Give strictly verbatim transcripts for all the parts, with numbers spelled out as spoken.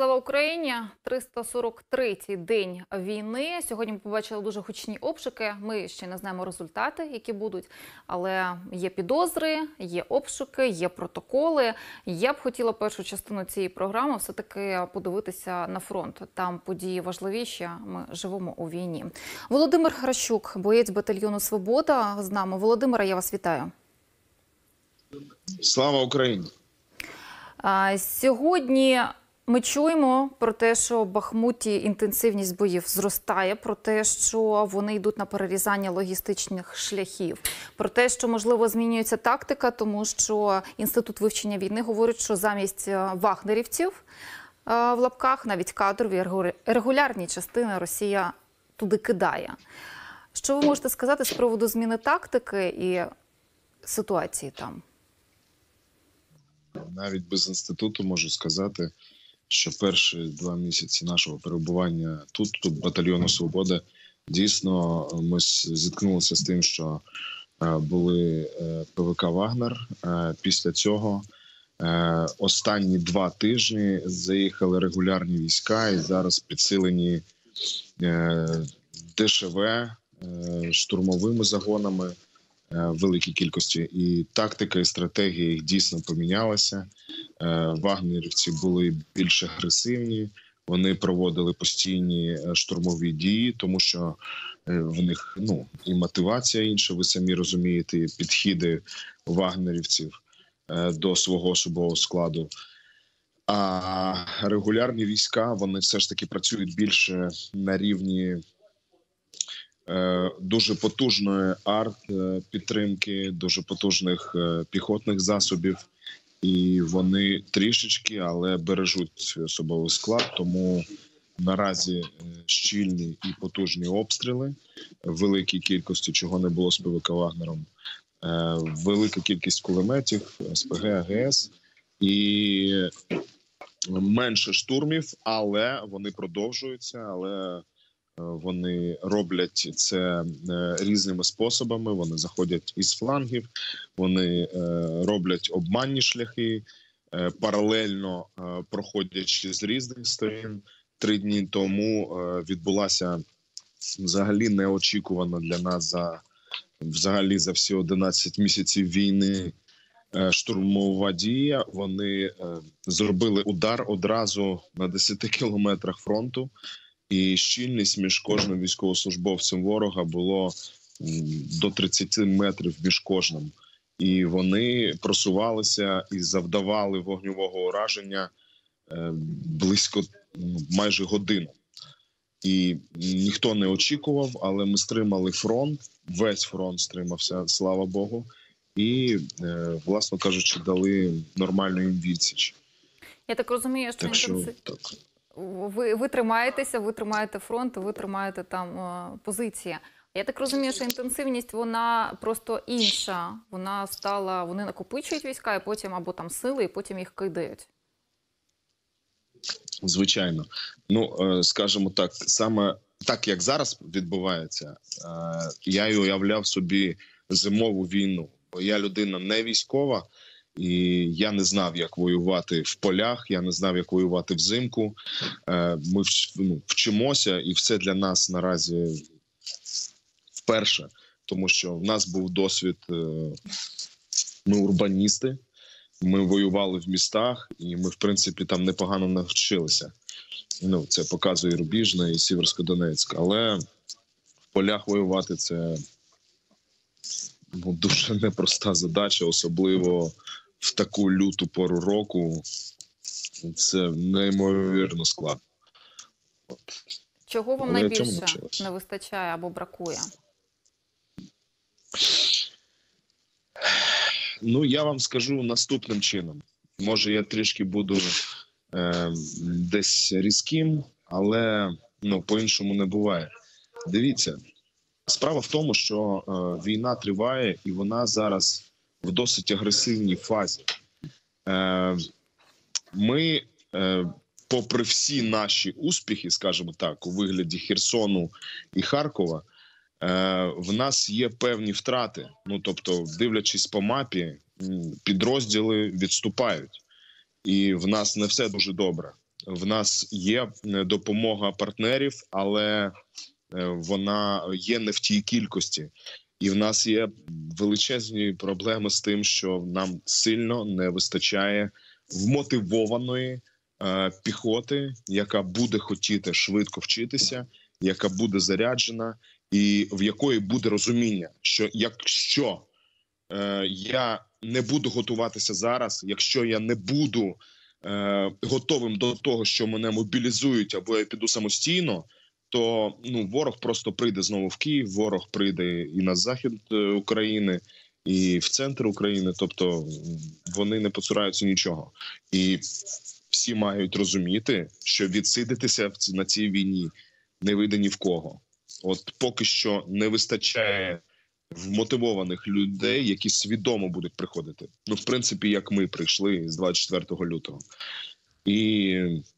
Слава Україні! триста сорок третій день війни. Сьогодні ми побачили дуже гучні обшуки. Ми ще не знаємо результати, які будуть. Але є підозри, є обшуки, є протоколи. Я б хотіла першу частину цієї програми все-таки подивитися на фронт. Там події важливіші. Ми живемо у війні. Володимир Гращук, боєць батальйону «Свобода» з нами. Володимире, я вас вітаю. Слава Україні! А, сьогодні... Ми чуємо про те, що в Бахмуті інтенсивність боїв зростає, про те, що вони йдуть на перерізання логістичних шляхів, про те, що, можливо, змінюється тактика, тому що Інститут вивчення війни говорить, що замість вагнерівців в лапках, навіть кадрові, регулярні частини Росія туди кидає. Що ви можете сказати з приводу зміни тактики і ситуації там? Навіть без інституту можу сказати, що перші два місяці нашого перебування тут, тут батальйону «Свобода», дійсно ми зіткнулися з тим, що були ПВК «Вагнер». Після цього останні два тижні заїхали регулярні війська і зараз підсилені ДШВ, штурмовими загонами в великій кількості. І тактика, і стратегія їх дійсно помінялася. Вагнерівці були більш агресивні, вони проводили постійні штурмові дії, тому що в них ну, і мотивація інша, ви самі розумієте, і підходи вагнерівців до свого особового складу. А регулярні війська, вони все ж таки працюють більше на рівні дуже потужної арт-підтримки, дуже потужних піхотних засобів. І вони трішечки, але бережуть особовий склад, тому наразі щільні і потужні обстріли, в великій кількості, чого не було з ПВК «Вагнером», велика кількість кулеметів, СПГ, АГС і менше штурмів, але вони продовжуються, але вони роблять це різними способами, вони заходять із флангів, вони роблять обманні шляхи, паралельно проходячи з різних сторін. Три дні тому відбулася взагалі неочікувана для нас за, взагалі за всі одинадцять місяців війни штурмова дія. Вони зробили удар одразу на десяти кілометрах фронту. І щільність між кожним військовослужбовцем ворога було до тридцяти метрів між кожним. І вони просувалися і завдавали вогневого ураження близько майже годину. І ніхто не очікував, але ми стримали фронт, весь фронт стримався, слава Богу. І, власно кажучи, дали нормальну їм відсіч. Я так розумію, що... Так що, так. Ви, ви тримаєтеся, ви тримаєте фронт, ви тримаєте там е, позиції. Я так розумію, що інтенсивність, вона просто інша. Вона стала, вони накопичують війська, і потім або там сили, і потім їх кидають. Звичайно. Ну, е, скажімо так, саме так, як зараз відбувається, е, я й уявляв собі зимову війну. Бо я людина не військова, і я не знав, як воювати в полях, я не знав, як воювати взимку. Ми вчимося, і все для нас наразі вперше. Тому що в нас був досвід, ми урбаністи, ми воювали в містах, і ми, в принципі, там непогано навчилися. Ну, це показує Рубіжна і Сіверсько-Донецьк. Але в полях воювати – це ну, дуже непроста задача, особливо в таку люту пору року. Це неймовірно складно. Чого вам Але найбільше не вистачає або бракує? Ну, я вам скажу наступним чином. Може, я трішки буду е, десь різким, але ну, по-іншому не буває. Дивіться, справа в тому, що е, війна триває, і вона зараз в досить агресивній фазі. Е, ми, е, попри всі наші успіхи, скажімо так, у вигляді Херсону і Харкова, е, в нас є певні втрати. Ну, тобто, дивлячись по мапі, підрозділи відступають. І в нас не все дуже добре. в нас є допомога партнерів, але вона є не в тій кількості. І в нас є величезні проблеми з тим, що нам сильно не вистачає вмотивованої е, піхоти, яка буде хотіти швидко вчитися, яка буде заряджена і в якої буде розуміння, що якщо е, я не буду готуватися зараз, якщо я не буду е, готовим до того, що мене мобілізують або я піду самостійно, то ну ворог просто прийде знову в Київ, ворог прийде і на захід України, і в центр України, тобто вони не поцураються нічого. І всі мають розуміти, що відсидитися на цій війні не вийде ні в кого. От поки що не вистачає вмотивованих людей, які свідомо будуть приходити. Ну, в принципі, як ми прийшли з двадцять четвертого лютого. І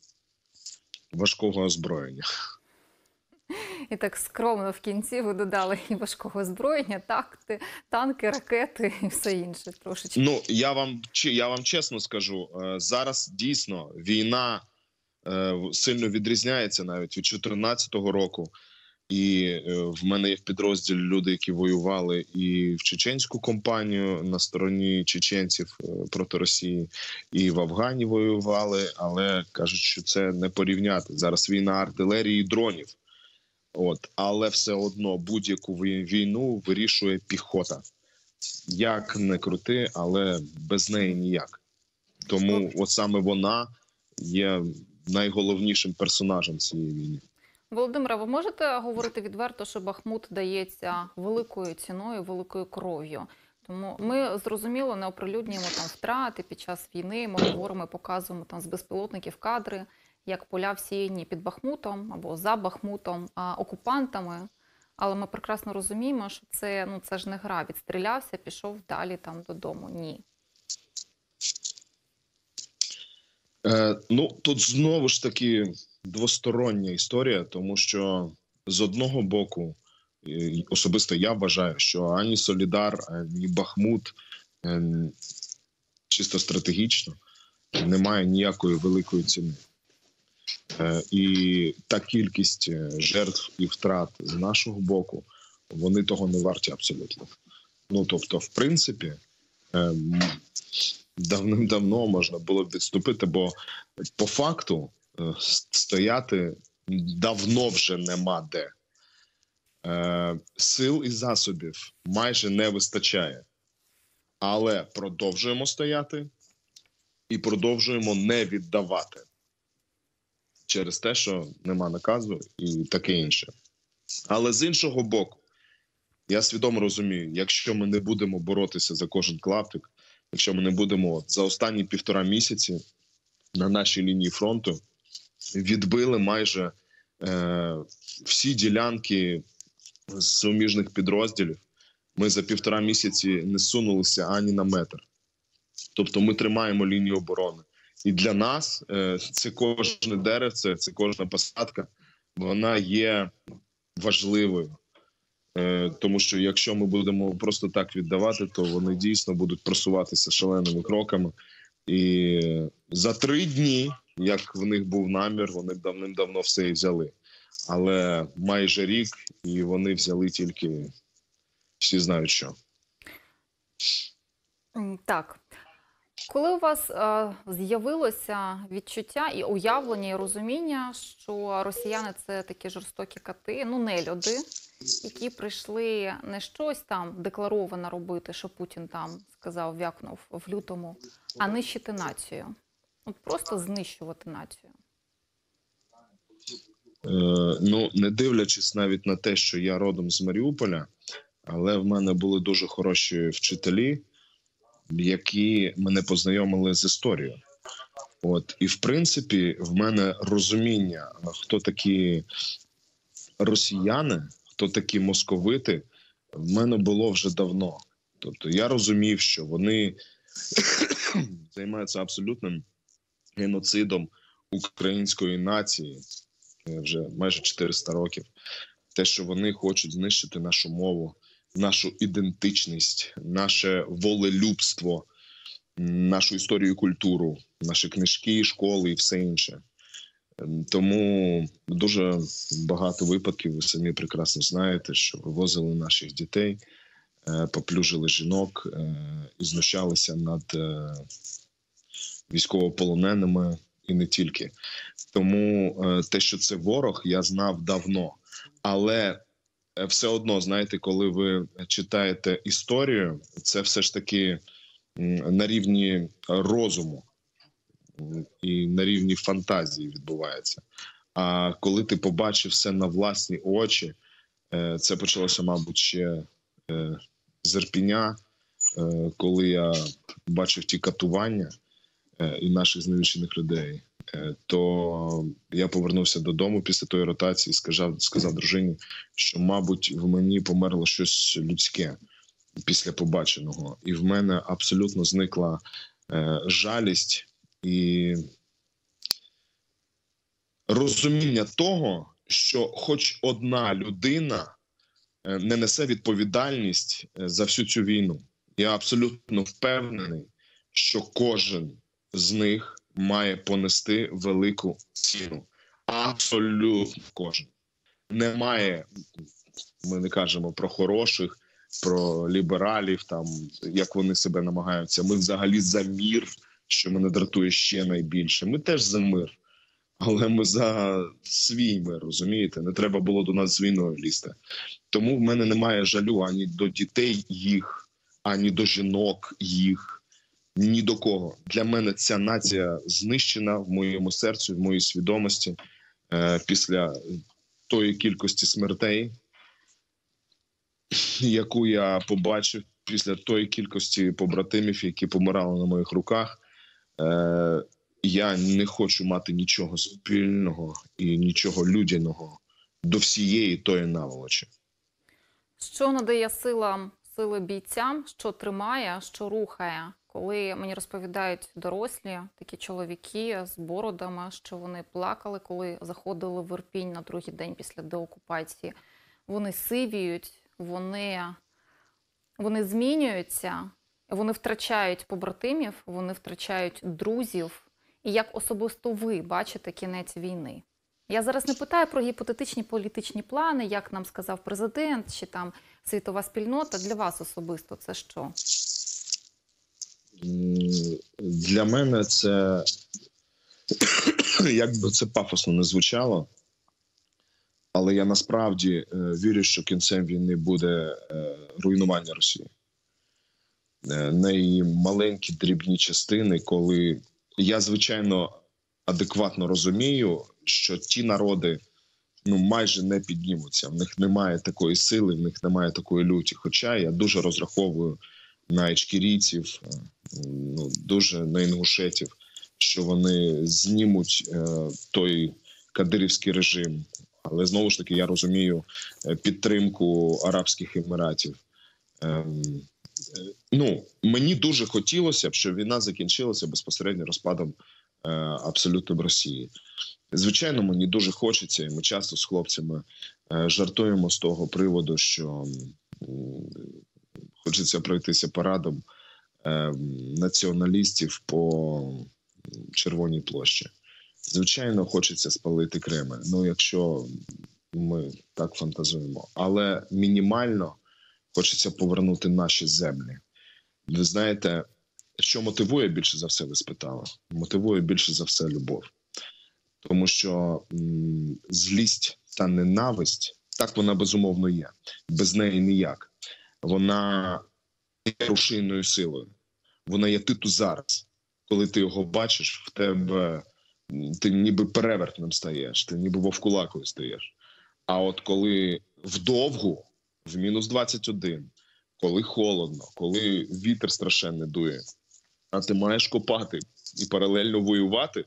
важкого озброєння. І так скромно в кінці ви додали і важкого озброєння, такти, танки, ракети і все інше трошечки. Ну, я вам, я вам чесно скажу, зараз дійсно війна сильно відрізняється навіть від дві тисячі чотирнадцятого року. І в мене є в підрозділі люди, які воювали і в чеченську кампанію на стороні чеченців проти Росії, і в Афгані воювали, але кажуть, що це не порівняти. Зараз війна артилерії і дронів. От, але все одно будь-яку війну вирішує піхота. Як не крути, але без неї ніяк. Тому от саме вона є найголовнішим персонажем цієї війни. Володимире, ви можете говорити відверто, що Бахмут дається великою ціною, великою кров'ю? Тому ми, зрозуміло, не оприлюднюємо там втрати під час війни, ми говоримо, показуємо там з безпілотників кадри, як поля всіяні під Бахмутом або за Бахмутом а, окупантами. Але ми прекрасно розуміємо, що це, ну, це ж не гра. Відстрілявся, пішов далі там додому. Ні. Е, ну, тут знову ж таки двостороння історія, тому що з одного боку, особисто я вважаю, що ані Солідар, ані Бахмут е, чисто стратегічно немає ніякої великої ціни. І та кількість жертв і втрат з нашого боку, вони того не варті абсолютно. Ну, тобто, в принципі, давним-давно можна було б відступити, бо по факту стояти давно вже нема де. Сил і засобів майже не вистачає. Але продовжуємо стояти і продовжуємо не віддавати. Через те, що нема наказу і таке інше. Але з іншого боку, я свідомо розумію, якщо ми не будемо боротися за кожен клаптик, якщо ми не будемо за останні півтора місяці на нашій лінії фронту відбили майже е, всі ділянки з суміжних підрозділів, ми за півтора місяці не сунулися ані на метр. Тобто ми тримаємо лінію оборони. І для нас це кожне деревце, це кожна посадка, вона є важливою. Тому що якщо ми будемо просто так віддавати, то вони дійсно будуть просуватися шаленими кроками. І за три дні, як в них був намір, вони давним-давно все і взяли. Але майже рік, і вони взяли тільки всі знають що. Так. Коли у вас е, з'явилося відчуття і уявлення, і розуміння, що росіяни – це такі жорстокі кати, ну нелюди, які прийшли не щось там декларовано робити, що Путін там сказав, вякнув в лютому, а нищити націю. От просто знищувати націю. Е, ну, не дивлячись навіть на те, що я родом з Маріуполя, але в мене були дуже хороші вчителі, які мене познайомили з історією. От. І, в принципі, в мене розуміння, хто такі росіяни, хто такі московити, в мене було вже давно. Тобто я розумів, що вони займаються абсолютним геноцидом української нації вже майже чотириста років. Те, що вони хочуть знищити нашу мову, нашу ідентичність, наше волелюбство, нашу історію і культуру, наші книжки, школи і все інше. Тому дуже багато випадків, ви самі прекрасно знаєте, що вивозили наших дітей, поплюжили жінок і знущалися над військовополоненими і не тільки. Тому те, що це ворог, я знав давно. Але все одно, знаєте, коли ви читаєте історію, це все ж таки на рівні розуму і на рівні фантазії відбувається. А коли ти побачив все на власні очі, це почалося, мабуть, ще з Ірпеня, коли я бачив ті катування і наших зневічених людей, то я повернувся додому після тої ротації і сказав, сказав дружині, що, мабуть, в мені померло щось людське після побаченого. І в мене абсолютно зникла жалість і розуміння того, що хоч одна людина не несе відповідальність за всю цю війну. Я абсолютно впевнений, що кожен з них має понести велику ціну. Абсолютно кожен. Немає, ми не кажемо про хороших, про лібералів, там, як вони себе намагаються. Ми взагалі за мір, що мене дратує ще найбільше. Ми теж за мир. Але ми за свій мир, розумієте? Не треба було до нас з війною лізти. Тому в мене немає жалю ані до дітей їх, ані до жінок їх, ні до кого. Для мене ця нація знищена в моєму серці, в моїй свідомості е, після тої кількості смертей, яку я побачив, після тої кількості побратимів, які помирали на моїх руках. Е, Я не хочу мати нічого спільного і нічого людяного до всієї тої наволочі. Що надає силам, сили бійцям, що тримає, що рухає? Коли мені розповідають дорослі, такі чоловіки з бородами, що вони плакали, коли заходили в Ірпінь на другий день після деокупації. Вони сивіють, вони, вони змінюються, вони втрачають побратимів, вони втрачають друзів. І як особисто ви бачите кінець війни? Я зараз не питаю про гіпотетичні політичні плани, як нам сказав президент, чи там світова спільнота. Для вас особисто це що? Для мене це, як би це пафосно не звучало, але я насправді вірю, що кінцем війни буде руйнування Росії. На її маленькі дрібні частини, коли я, звичайно, адекватно розумію, що ті народи ну, майже не піднімуться. В них немає такої сили, в них немає такої люті. Хоча я дуже розраховую на ічкерійців, ну, дуже на інгушетів, що вони знімуть е, той кадирівський режим. Але, знову ж таки, я розумію підтримку Арабських Еміратів. Е, Ну, мені дуже хотілося б, щоб війна закінчилася безпосередньо розпадом е, абсолютно в Росії. Звичайно, мені дуже хочеться, і ми часто з хлопцями е, жартуємо з того приводу, що е, хочеться пройтися парадом е, націоналістів по Червоній площі. Звичайно, хочеться спалити Кремль, ну, якщо ми так фантазуємо. Але мінімально хочеться повернути наші землі. Ви знаєте, що мотивує більше за все, ви спитали? Мотивує більше за все любов. Тому що м- злість та ненависть, так вона безумовно є. Без неї ніяк. Вона є рушійною силою. Вона є ти тут зараз. Коли ти його бачиш, в тебе ти ніби перевертним стаєш, ти ніби вовкулакою стаєш. А от коли вдовгу, в мінус двадцять один, коли холодно, коли вітер страшенний дує, а ти маєш копати і паралельно воювати,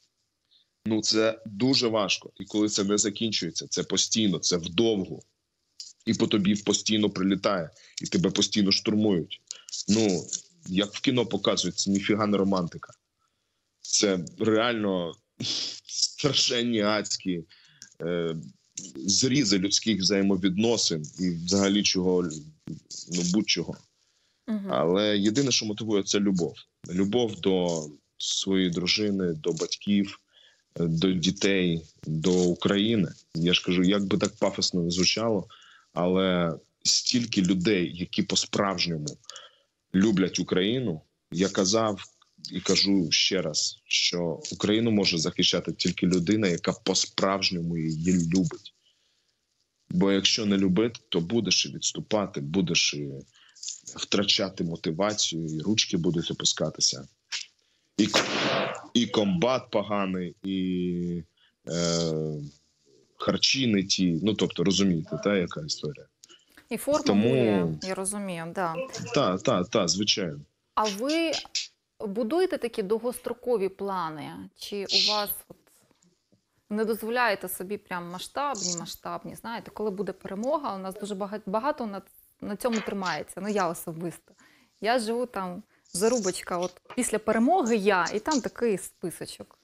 ну це дуже важко. І коли це не закінчується, це постійно, це вдовгу. І по тобі постійно прилітає, і тебе постійно штурмують. Ну, як в кіно показують, це ніфіга не романтика. Це реально страшенні адські е, зрізи людських взаємовідносин і взагалі чого, ну будь-чого. Угу. Але єдине, що мотивує, це любов. Любов до своєї дружини, до батьків, до дітей, до України. Я ж кажу, як би так пафосно не звучало, але стільки людей, які по-справжньому люблять Україну, я казав і кажу ще раз, що Україну може захищати тільки людина, яка по-справжньому її любить. Бо якщо не любити, то будеш і відступати, будеш і втрачати мотивацію, і ручки будуть опускатися. І, і комбат поганий, і е, харчі не ті. Ну, тобто, розумієте, та, яка історія. І форма Тому... буде, я розумію, да. Так, так, так, звичайно. А ви будуєте такі довгострокові плани? Чи у вас от не дозволяєте собі прям масштабні, масштабні? Знаєте, коли буде перемога, у нас дуже багато, багато на, на цьому тримається. Ну, я особисто. Я живу там, зарубочка, от після перемоги я, і там такий списочок.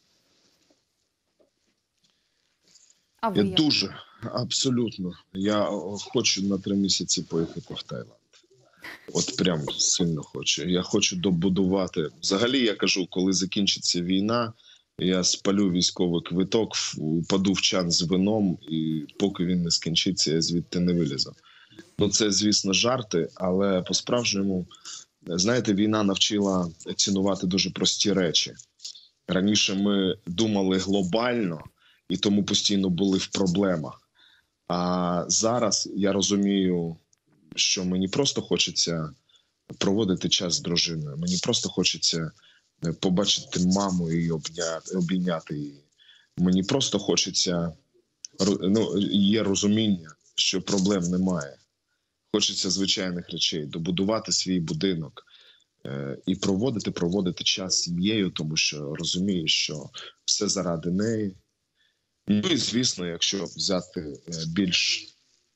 А ви Я як? дуже, абсолютно. Я хочу на три місяці поїхати в Таїланд. От прям сильно хочу. Я хочу добудувати. Взагалі, я кажу, коли закінчиться війна, я спалю військовий квиток, упаду в чан з вином, і поки він не скінчиться, я звідти не вилізу. Ну, це, звісно, жарти, але по-справжньому, знаєте, війна навчила цінувати дуже прості речі. Раніше ми думали глобально, і тому постійно були в проблемах. А зараз я розумію, що мені просто хочеться проводити час з дружиною. Мені просто хочеться побачити маму і обняти, обійняти її. Мені просто хочеться, ну, є розуміння, що проблем немає. Хочеться звичайних речей, добудувати свій будинок е, і проводити, проводити час з сім'єю, тому що розумію, що все заради неї. Ну і, звісно, якщо взяти більш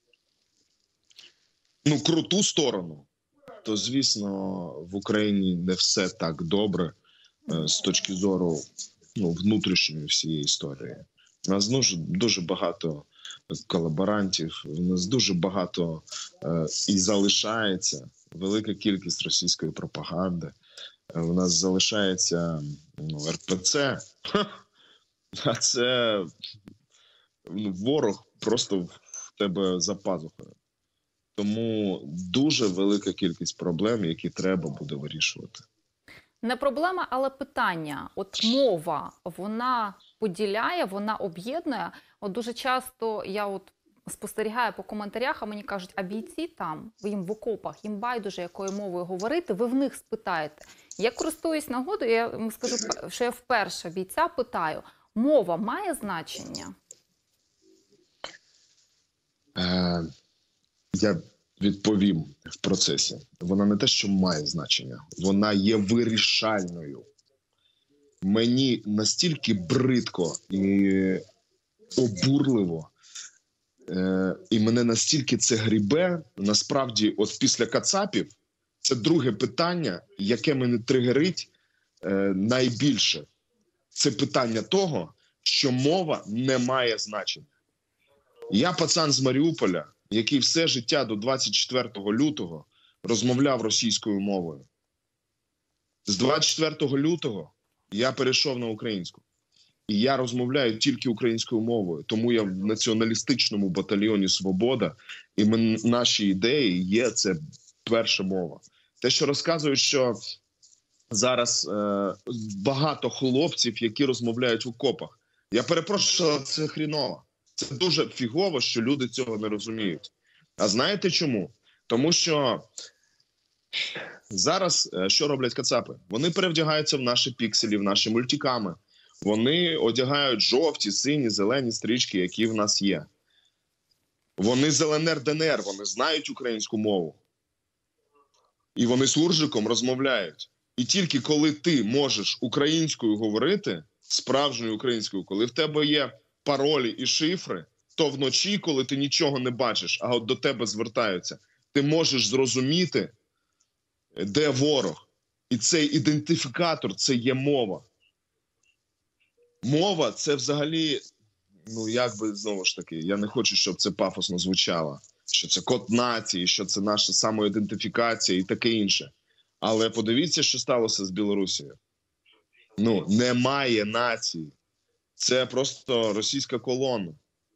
ну, круту сторону, то, звісно, в Україні не все так добре з точки зору ну, внутрішньої всієї історії. У нас дуже, дуже багато колаборантів, у нас дуже багато е, і залишається велика кількість російської пропаганди. У нас залишається ну, ер пе це, а це ну, ворог просто в тебе за пазухою. Тому дуже велика кількість проблем, які треба буде вирішувати. Не проблема, але питання. От мова, вона поділяє, вона об'єднує. От дуже часто я от спостерігаю по коментарях, а мені кажуть, а бійці там, їм в окопах, їм байдуже, якою мовою говорити, ви в них спитаєте. Я користуюсь нагодою, я скажу, що я вперше бійця питаю, мова має значення? Е, я відповім в процесі. Вона не те, що має значення, вона є вирішальною. Мені настільки бридко і обурливо, е, і мене настільки це грібе, насправді, от після кацапів, це друге питання, яке мене тригерить е, найбільше. Це питання того, що мова не має значення. Я пацан з Маріуполя, який все життя до двадцять четвертого лютого розмовляв російською мовою. З двадцять четвертого лютого я перейшов на українську. І я розмовляю тільки українською мовою. Тому я в націоналістичному батальйоні «Свобода», і ми, наші ідеї є це перша мова. Те, що розказують, що зараз е, багато хлопців, які розмовляють в окопах. Я перепрошую, це хріново. Це дуже фігово, що люди цього не розуміють. А знаєте чому? Тому що зараз що роблять кацапи? Вони перевдягаються в наші пікселі, в наші мультиками. Вони одягають жовті, сині, зелені стрічки, які в нас є. Вони з ел ен ер, де ен ер, вони знають українську мову. І вони суржиком розмовляють. І тільки коли ти можеш українською говорити, справжньою українською, коли в тебе є паролі і шифри, то вночі, коли ти нічого не бачиш, а от до тебе звертаються, ти можеш зрозуміти, де ворог. І цей ідентифікатор – це є мова. Мова – це взагалі, ну як би, знову ж таки, я не хочу, щоб це пафосно звучало, що це код нації, що це наша самоідентифікація і таке інше. Але подивіться, що сталося з Білорусією. Ну, немає нації. Це просто російська колона.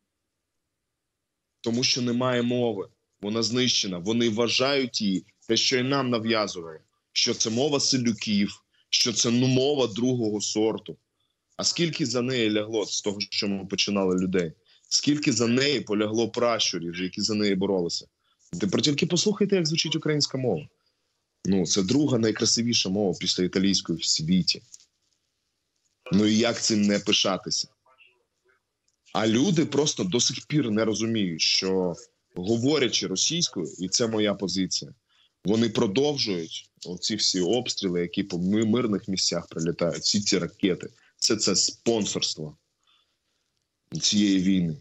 Тому що немає мови. Вона знищена. Вони вважають її, те, що і нам нав'язували, що це мова селюків, що це ну, мова другого сорту. А скільки за неї лягло, з того, що ми починали людей? Скільки за неї полягло пращурів, які за неї боролися? Тепер тільки послухайте, як звучить українська мова. Ну, це друга найкрасивіша мова після італійської в світі. Ну і як цим не пишатися? А люди просто до сих пір не розуміють, що говорячи російською, і це моя позиція, вони продовжують оці всі обстріли, які по мирних місцях прилітають, всі ці ракети. Це це спонсорство цієї війни.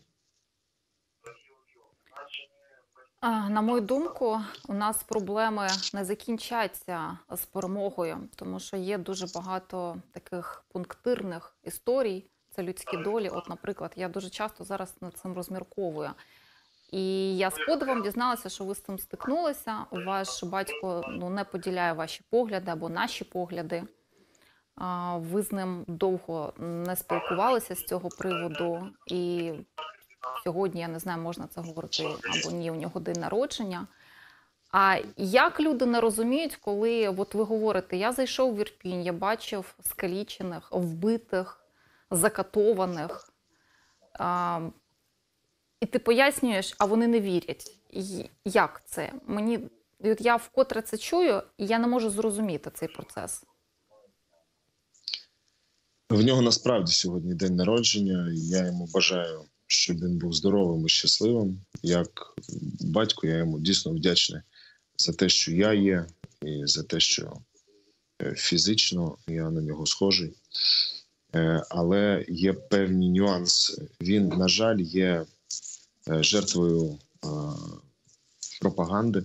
На мою думку, у нас проблеми не закінчаться з перемогою, тому що є дуже багато таких пунктирних історій, це людські долі. От, наприклад, я дуже часто зараз над цим розмірковую. І я з подивом дізналася, що ви з цим стикнулися. Ваш батько ну, не поділяє ваші погляди або наші погляди. Ви з ним довго не спілкувалися з цього приводу. І сьогодні, я не знаю, можна це говорити або ні, у нього день народження. А як люди не розуміють, коли от ви говорите, я зайшов в Ірпінь, я бачив скалічених, вбитих, закатованих. А, і ти пояснюєш, а вони не вірять. Як це? Мені, от я вкотре це чую, і я не можу зрозуміти цей процес. В нього насправді сьогодні день народження, і я йому бажаю, щоб він був здоровим і щасливим. Як батько, я йому дійсно вдячний за те, що я є, і за те, що фізично я на нього схожий. Але є певні нюанси. Він, на жаль, є жертвою пропаганди.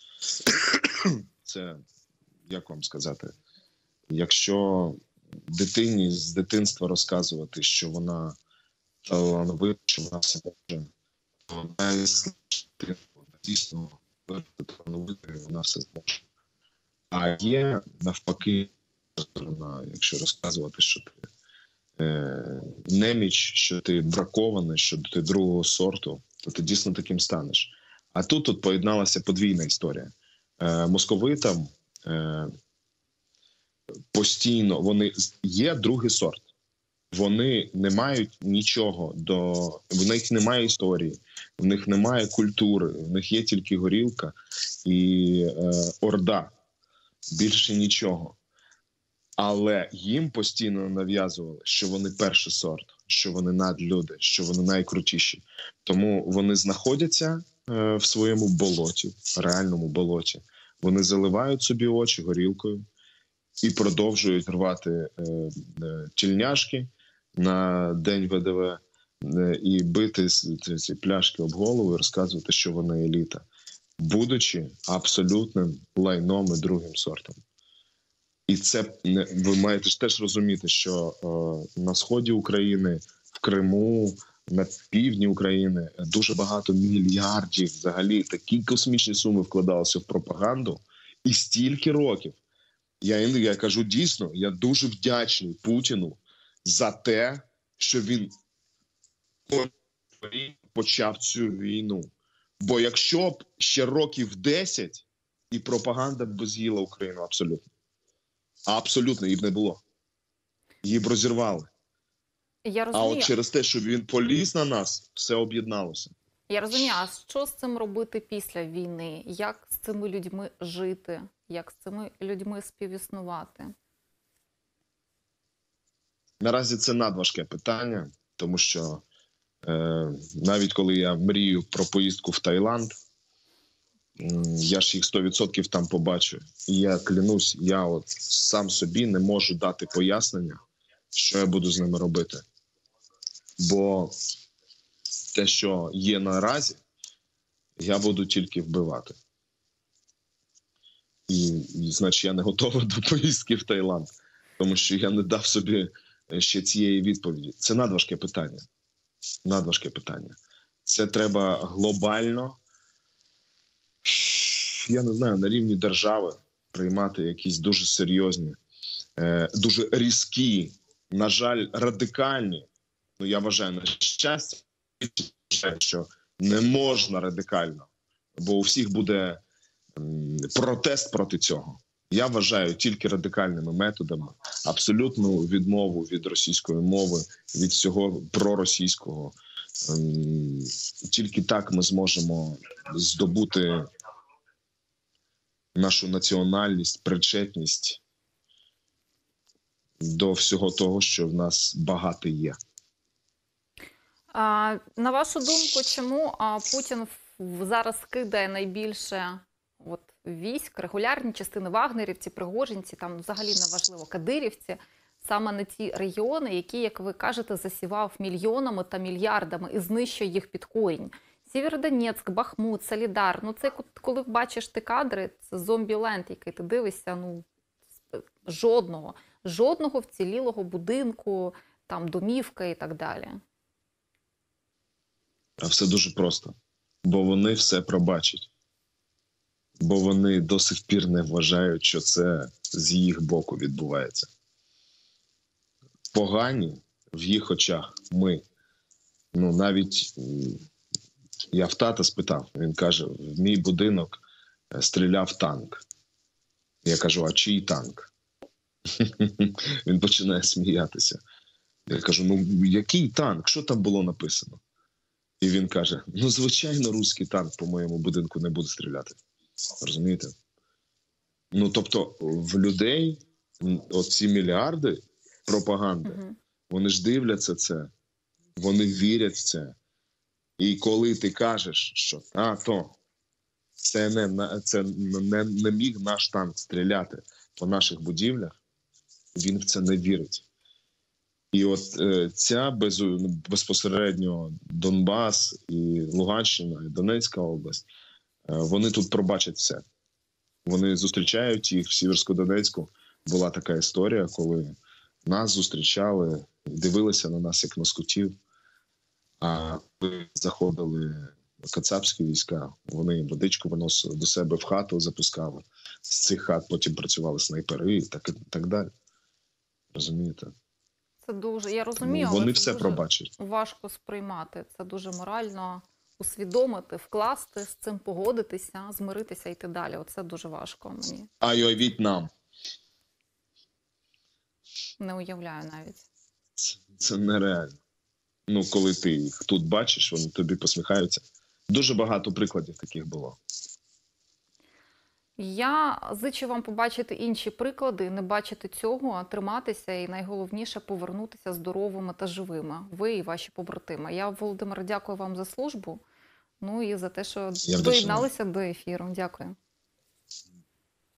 Це, як вам сказати, якщо дитині з дитинства розказувати, що вона талановита, що вона все може, то вона дійсно талановита, вона все зможе. А є навпаки сторона, якщо розказувати, що ти е, неміч, що ти бракований, що ти другого сорту, то ти дійсно таким станеш. А тут тут поєдналася подвійна історія. Е, московитам е, постійно, вони є другий сорт. Вони не мають нічого до... В них немає історії, в них немає культури, в них є тільки горілка і е, орда. Більше нічого. Але їм постійно нав'язували, що вони перший сорт, що вони надлюди, що вони найкрутіші. Тому вони знаходяться е, в своєму болоті, реальному болоті. Вони заливають собі очі горілкою і продовжують рвати е, е, тільняшки на День ВДВ е, і бити ці, ці пляшки об голову і розказувати, що вони еліта, будучи абсолютним лайном і другим сортом. І це ви маєте ж теж розуміти, що е, на сході України, в Криму, на півдні України дуже багато мільярдів, взагалі такі космічні суми вкладалися в пропаганду. І стільки років. Я, я кажу дійсно, я дуже вдячний Путіну за те, що він почав цю війну. Бо якщо б ще років десять, і пропаганда б з'їла Україну абсолютно. Абсолютно, її б не було. Її б розірвали. Я а от через те, що він поліз на нас, все об'єдналося. Я розумію, а що з цим робити після війни? Як з цими людьми жити? Як з цими людьми співіснувати? Наразі це надважке питання, тому що е, навіть коли я мрію про поїздку в Таїланд, я ж їх сто відсотків там побачу. І я клянусь, я от сам собі не можу дати пояснення, що я буду з ними робити. Бо те, що є наразі, я буду тільки вбивати. І, і значить, я не готовий до поїздки в Таїланд, тому що я не дав собі ще цієї відповіді. Це надважке питання. Надважке питання. Це треба глобально, я не знаю, на рівні держави приймати якісь дуже серйозні, дуже різкі, на жаль, радикальні Ну, я вважаю, на щастя, що не можна радикально, бо у всіх буде м, протест проти цього. Я вважаю тільки радикальними методами, абсолютну відмову від російської мови, від всього проросійського. Ем, Тільки так ми зможемо здобути нашу національність, причетність до всього того, що в нас багато є. А, на вашу думку, чому а, Путін в- зараз кидає найбільше от, військ, регулярні частини вагнерівці, пригожинці, там взагалі неважливо, кадирівці, саме на ті регіони, які, як ви кажете, засівав мільйонами та мільярдами і знищує їх під корінь? Сєвєродонецьк, Бахмут, Солідар. Ну це коли бачиш ти кадри, це зомбі-ленд, який ти дивишся, ну жодного, жодного вцілілого будинку, там домівка і так далі. А все дуже просто. Бо вони все пробачать. Бо вони до сих пір не вважають, що це з їх боку відбувається. Погані в їх очах ми. Ну, навіть м, я в тата спитав, він каже, в мій будинок е, стріляв танк. Я кажу, а чий танк? Він починає сміятися. Я кажу, ну який танк? Що там було написано? І він каже, ну звичайно, руський танк по моєму будинку не буде стріляти. Розумієте? Ну, тобто, в людей м, оці мільярди пропаганди, Мгм. вони ж дивляться це, вони вірять в це. І коли ти кажеш, що а, то це не, на- це не, не міг наш танк стріляти по наших будівлях, він в це не вірить. І от е, ця без, безпосередньо Донбас і Луганщина, і Донецька область, е, вони тут пробачать все. Вони зустрічають їх в Сіверсько-Донецьку. Була така історія, коли нас зустрічали, дивилися на нас як на скотів. А коли заходили кацапські війська, вони водичку виносили до себе в хату, запускали. З цих хат потім працювали снайпери і так, і так далі. Розумієте? Це дуже, я розумію, Вони але все це дуже пробачать. важко сприймати. Це дуже морально усвідомити, вкласти, з цим погодитися, змиритися і йти далі. Оце дуже важко мені. А й уявіть нам. Не уявляю навіть. Це, це нереально. Ну, коли ти їх тут бачиш, вони тобі посміхаються. Дуже багато прикладів таких було. Я зичу вам побачити інші приклади, не бачити цього, а триматися і найголовніше повернутися здоровими та живими. Ви і ваші побратими. Я, Володимир, дякую вам за службу. Ну і за те, що Я вдячний. доєдналися до ефіру. Дякую.